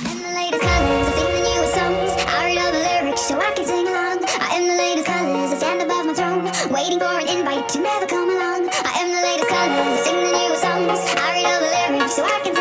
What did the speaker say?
am the latest colors, I sing the newest songs. I read all the lyrics so I can sing along. I am the latest colors, I stand above my throne, waiting for an invite to never come along. I am the latest colors, I sing the newest songs. I read all the lyrics so I can